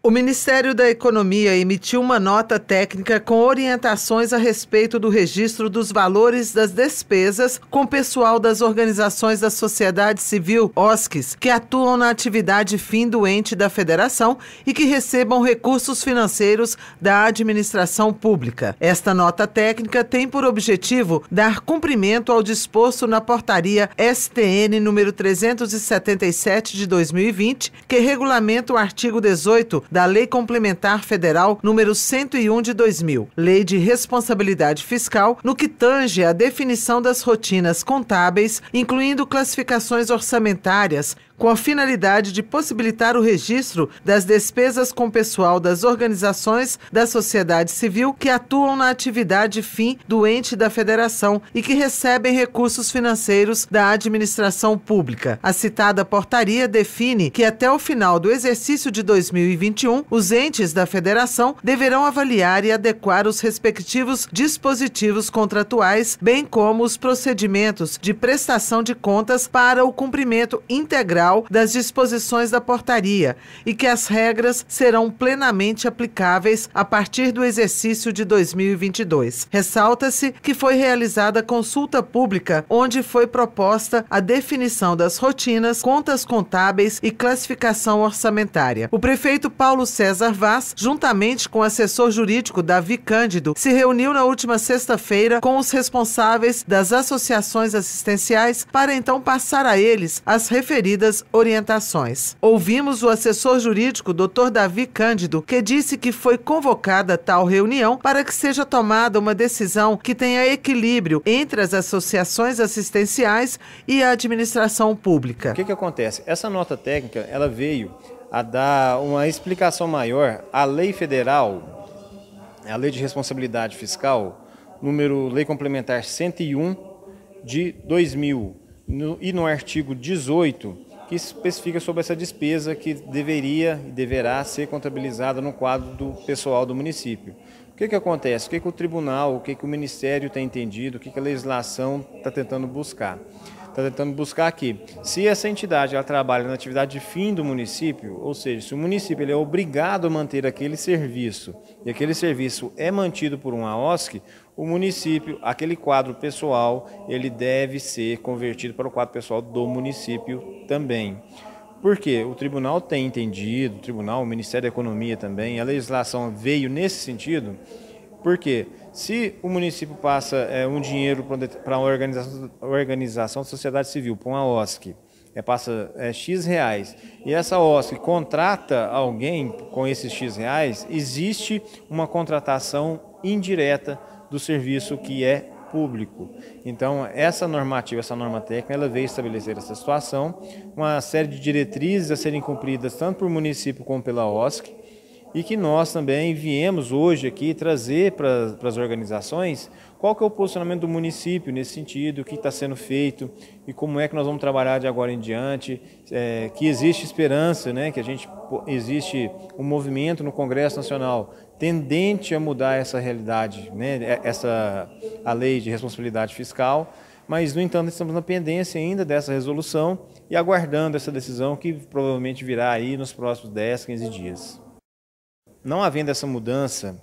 O Ministério da Economia emitiu uma nota técnica com orientações a respeito do registro dos valores das despesas com pessoal das organizações da sociedade civil, OSCs, que atuam na atividade fim do ente da federação e que recebam recursos financeiros da administração pública. Esta nota técnica tem por objetivo dar cumprimento ao disposto na portaria STN número 377 de 2020, que regulamenta o artigo 18 da Lei Complementar Federal número 101 de 2000, Lei de Responsabilidade Fiscal, no que tange à definição das rotinas contábeis, incluindo classificações orçamentárias, com a finalidade de possibilitar o registro das despesas com pessoal das organizações da sociedade civil que atuam na atividade fim do ente da federação e que recebem recursos financeiros da administração pública. A citada portaria define que até o final do exercício de 2021, os entes da federação deverão avaliar e adequar os respectivos dispositivos contratuais, bem como os procedimentos de prestação de contas para o cumprimento integral das disposições da portaria e que as regras serão plenamente aplicáveis a partir do exercício de 2022. Ressalta-se que foi realizada consulta pública onde foi proposta a definição das rotinas, contas contábeis e classificação orçamentária. O prefeito Paulo César Vaz, juntamente com o assessor jurídico Davi Cândido, se reuniu na última sexta-feira com os responsáveis das associações assistenciais para então passar a eles as referidas orientações. Ouvimos o assessor jurídico Dr. Davi Cândido, que disse que foi convocada tal reunião para que seja tomada uma decisão que tenha equilíbrio entre as associações assistenciais e a administração pública. O que acontece? Essa nota técnica, ela veio a dar uma explicação maior à lei federal, a Lei de Responsabilidade Fiscal, Lei Complementar 101 de 2000, e no artigo 18, que especifica sobre essa despesa que deveria e deverá ser contabilizada no quadro do pessoal do município. O que acontece? O que o tribunal, o que o Ministério tem entendido, o que a legislação está tentando buscar? Está tentando buscar aqui, se essa entidade ela trabalha na atividade de fim do município, ou seja, se o município ele é obrigado a manter aquele serviço e aquele serviço é mantido por uma OSC, o município, aquele quadro pessoal, ele deve ser convertido para o quadro pessoal do município também. Por quê? O tribunal tem entendido, o Ministério da Economia também, a legislação veio nesse sentido, porque se o município passa um dinheiro para uma organização da sociedade civil, para uma OSC, passa X reais, e essa OSC contrata alguém com esses X reais, existe uma contratação indireta do serviço que é público. Então, essa normativa, essa norma técnica, ela veio estabelecer essa situação, uma série de diretrizes a serem cumpridas tanto por município como pela OSC, e que nós também viemos hoje aqui trazer para as organizações qual que é o posicionamento do município nesse sentido, o que está sendo feito e como é que nós vamos trabalhar de agora em diante, que existe esperança, né, que existe um movimento no Congresso Nacional tendente a mudar essa realidade, né, a lei de responsabilidade fiscal, mas, no entanto, estamos na pendência ainda dessa resolução e aguardando essa decisão que provavelmente virá aí nos próximos 10, 15 dias. Não havendo essa mudança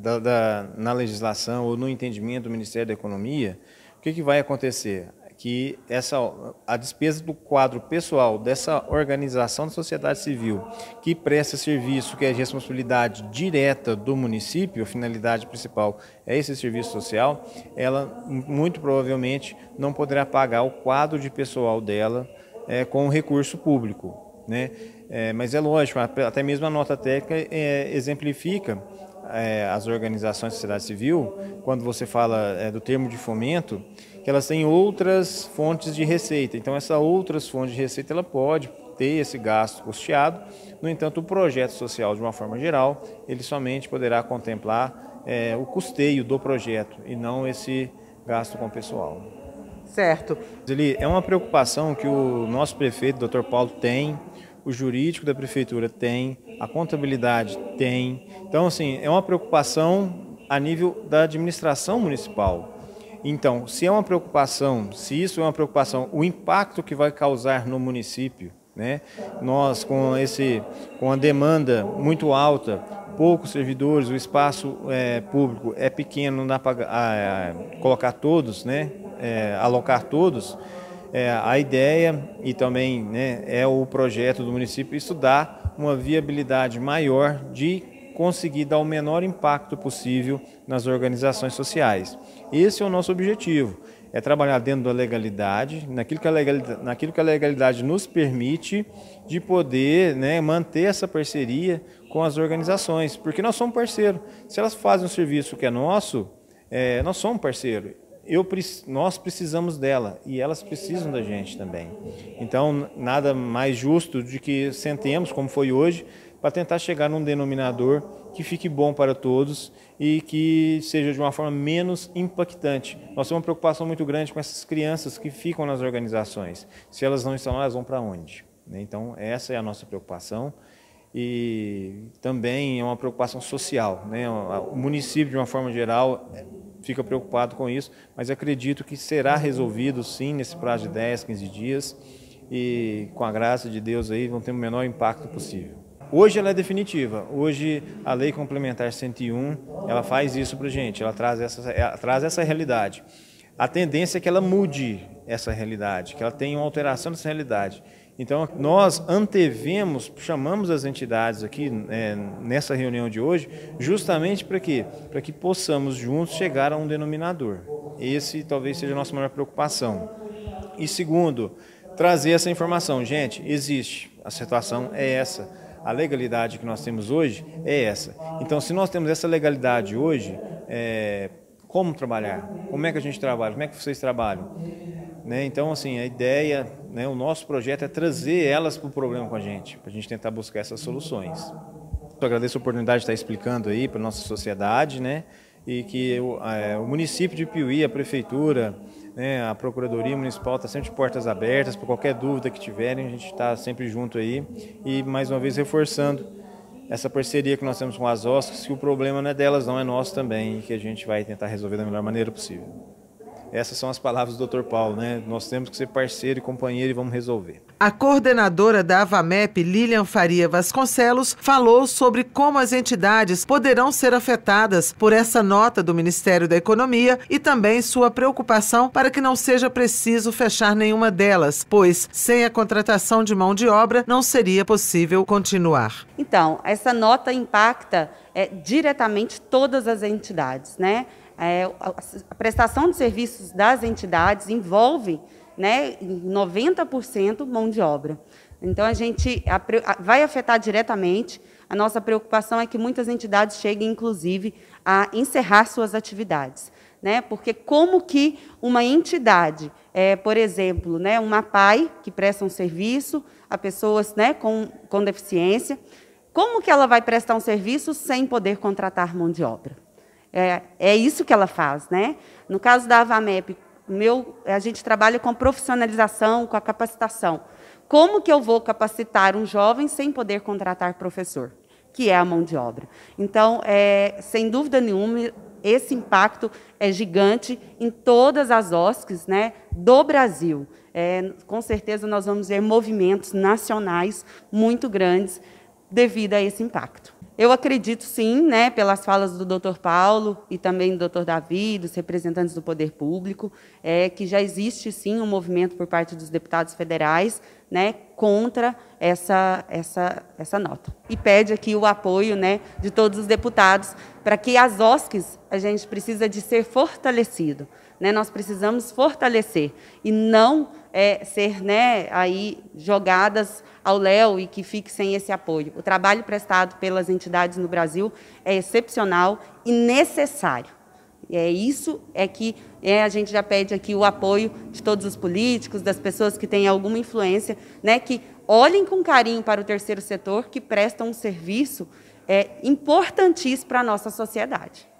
na legislação ou no entendimento do Ministério da Economia, o que vai acontecer? Que a despesa do quadro pessoal dessa organização da sociedade civil que presta serviço, que é de responsabilidade direta do município, a finalidade principal é esse serviço social, ela muito provavelmente não poderá pagar o quadro de pessoal dela com recurso público, né? Mas é lógico, até mesmo a nota técnica exemplifica as organizações da sociedade civil, quando você fala do termo de fomento, que elas têm outras fontes de receita. Então, essas outras fontes de receita, ela pode ter esse gasto custeado. No entanto, o projeto social, de uma forma geral, ele somente poderá contemplar o custeio do projeto e não esse gasto com o pessoal. Certo. É uma preocupação que o nosso prefeito, Dr. Paulo, tem, o jurídico da prefeitura tem, a contabilidade tem. Então, assim, é uma preocupação a nível da administração municipal. Então, se isso é uma preocupação, o impacto que vai causar no município, né? Nós, com a demanda muito alta, poucos servidores, o espaço público é pequeno, não dá para colocar todos, né? Alocar todos. A ideia e também, né, é o projeto do município, isso dá uma viabilidade maior de conseguir dar o menor impacto possível nas organizações sociais. Esse é o nosso objetivo, é trabalhar dentro da legalidade, naquilo que a legalidade nos permite, de poder, né, manter essa parceria com as organizações, porque nós somos parceiros. Se elas fazem um serviço que é nosso, nós somos parceiros. Nós precisamos dela e elas precisam da gente também. Então, nada mais justo de que sentemos, como foi hoje, para tentar chegar num denominador que fique bom para todos e que seja de uma forma menos impactante. Nós temos uma preocupação muito grande com essas crianças que ficam nas organizações. Se elas não estão lá, elas vão para onde? Então, essa é a nossa preocupação. E também é uma preocupação social, né? O município, de uma forma geral, fica preocupado com isso, mas acredito que será resolvido sim nesse prazo de 10, 15 dias e com a graça de Deus aí vão ter o menor impacto possível. Hoje ela é definitiva, hoje a Lei Complementar 101, ela faz isso para a gente, ela traz essa realidade. A tendência é que ela mude essa realidade, que ela tenha uma alteração dessa realidade. Então, nós antevemos, chamamos as entidades aqui nessa reunião de hoje, justamente para quê? Para que possamos juntos chegar a um denominador. Esse talvez seja a nossa maior preocupação. E segundo, trazer essa informação. Gente, existe, a situação é essa. A legalidade que nós temos hoje é essa. Então, se nós temos essa legalidade hoje, como trabalhar? Como é que a gente trabalha? Como é que vocês trabalham? Então, assim, a ideia, o nosso projeto é trazer elas para o problema com a gente, para a gente tentar buscar essas soluções. Eu agradeço a oportunidade de estar explicando aí para a nossa sociedade, e que o município de Piuí, a prefeitura, a Procuradoria Municipal está sempre de portas abertas, para qualquer dúvida que tiverem, a gente está sempre junto aí. E, mais uma vez, reforçando essa parceria que nós temos com as OSCs, que o problema não é delas, não é nosso também, e que a gente vai tentar resolver da melhor maneira possível. Essas são as palavras do Dr. Paulo, Nós temos que ser parceiro e companheiro e vamos resolver. A coordenadora da AVAMEP, Lilian Faria Vasconcelos, falou sobre como as entidades poderão ser afetadas por essa nota do Ministério da Economia e também sua preocupação para que não seja preciso fechar nenhuma delas, pois sem a contratação de mão de obra não seria possível continuar. Então, essa nota impacta diretamente todas as entidades, A prestação de serviços das entidades envolve, em 90% mão de obra. Então, vai afetar diretamente. A nossa preocupação é que muitas entidades cheguem, inclusive, a encerrar suas atividades. Porque como que uma entidade, por exemplo, uma PAI, que presta um serviço a pessoas com deficiência, como que ela vai prestar um serviço sem poder contratar mão de obra? É isso que ela faz, No caso da AVAMEP, a gente trabalha com profissionalização, com a capacitação. Como que eu vou capacitar um jovem sem poder contratar professor? Que é a mão de obra. Então, sem dúvida nenhuma, esse impacto é gigante em todas as OSCs, do Brasil. Com certeza, nós vamos ver movimentos nacionais muito grandes devido a esse impacto. Eu acredito, sim, pelas falas do Dr. Paulo e também do Dr. Davi, dos representantes do poder público, que já existe, sim, um movimento por parte dos deputados federais contra essa nota. E pede aqui o apoio de todos os deputados para que as OSCs, a gente precisa de ser fortalecido. Nós precisamos fortalecer e não ser aí jogadas ao léu e que fique sem esse apoio. O trabalho prestado pelas entidades no Brasil é excepcional e necessário. Isso que a gente já pede aqui o apoio de todos os políticos, das pessoas que têm alguma influência, que olhem com carinho para o terceiro setor, que prestam um serviço importantíssimo para a nossa sociedade.